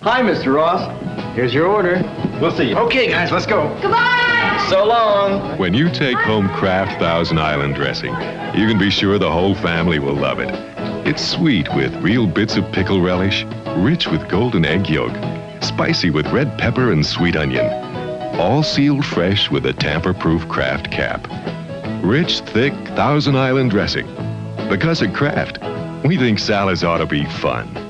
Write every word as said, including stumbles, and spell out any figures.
Hi, Mister Ross. Here's your order. We'll see you. Okay, guys, let's go. Goodbye! So long. When you take home Kraft Thousand Island dressing, you can be sure the whole family will love it. It's sweet with real bits of pickle relish, rich with golden egg yolk, spicy with red pepper and sweet onion, all sealed fresh with a tamper-proof Kraft cap. Rich, thick Thousand Island dressing. Because at Kraft, we think salads ought to be fun.